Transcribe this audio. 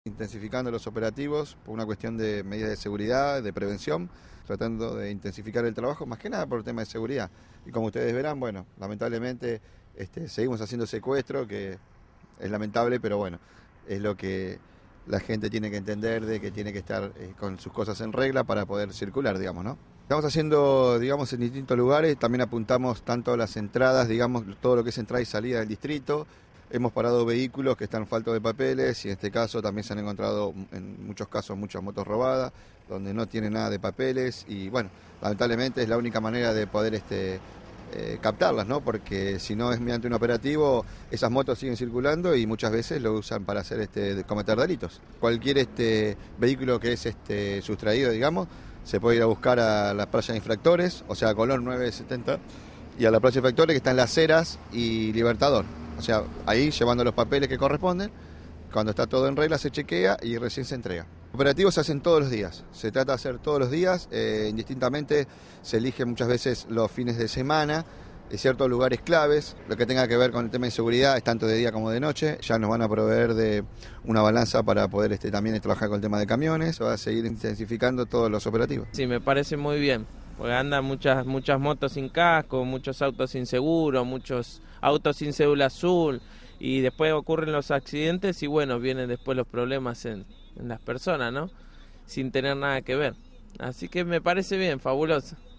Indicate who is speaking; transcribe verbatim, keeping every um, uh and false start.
Speaker 1: Intensificando los operativos por una cuestión de medidas de seguridad, de prevención, tratando de intensificar el trabajo, más que nada por el tema de seguridad. Y como ustedes verán, bueno, lamentablemente este, seguimos haciendo secuestro, que es lamentable, pero bueno, es lo que la gente tiene que entender, de que tiene que estar eh, con sus cosas en regla para poder circular, digamos, ¿no? Estamos haciendo, digamos, en distintos lugares, también apuntamos tanto a las entradas, digamos, todo lo que es entrada y salida del distrito. Hemos parado vehículos que están faltos de papeles y en este caso también se han encontrado en muchos casos muchas motos robadas, donde no tienen nada de papeles y bueno, lamentablemente es la única manera de poder este, eh, captarlas, ¿no? Porque si no es mediante un operativo, esas motos siguen circulando y muchas veces lo usan para hacer este, cometer delitos. Cualquier este, vehículo que es este, sustraído, digamos, se puede ir a buscar a la playa de infractores, o sea, a Colón nueve setenta, y a la playa de infractores que está en Las Heras y Libertador. O sea, ahí llevando los papeles que corresponden, cuando está todo en regla se chequea y recién se entrega. Operativos se hacen todos los días, se trata de hacer todos los días, eh, indistintamente se eligen muchas veces los fines de semana, de ciertos lugares claves, lo que tenga que ver con el tema de seguridad es tanto de día como de noche, ya nos van a proveer de una balanza para poder este, también trabajar con el tema de camiones, va a seguir intensificando todos los operativos.
Speaker 2: Sí, me parece muy bien, porque andan muchas, muchas motos sin casco, muchos autos sin seguro, muchos autos sin cédula azul, y después ocurren los accidentes y bueno, vienen después los problemas en, en las personas, ¿no? Sin tener nada que ver. Así que me parece bien, fabuloso.